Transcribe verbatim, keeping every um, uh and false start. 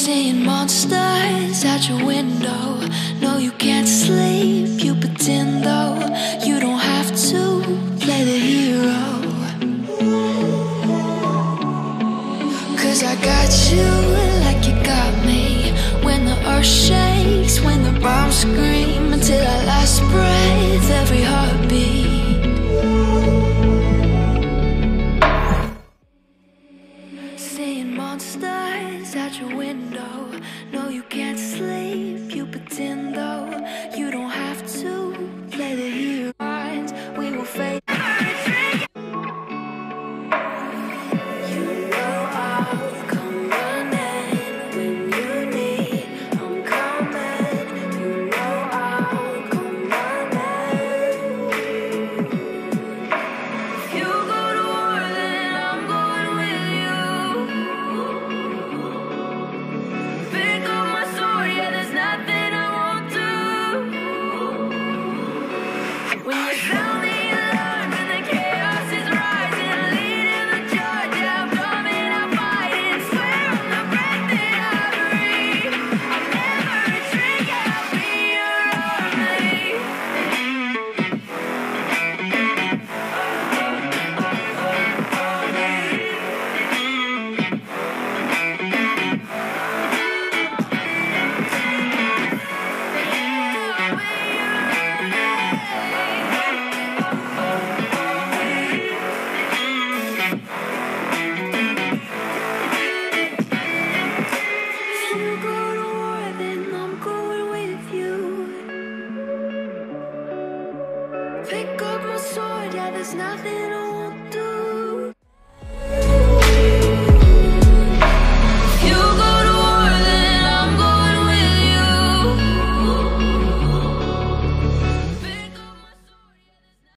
Seeing monsters out your window. No, you can't sleep, you pretend though. You don't have to play the hero. Cause I got you like you got me. When the earth shakes, when the bombs scream, until our last breath, every heartbeat. Seeing monsters out your window. No, you can't sleep, you pretend though. You don't have to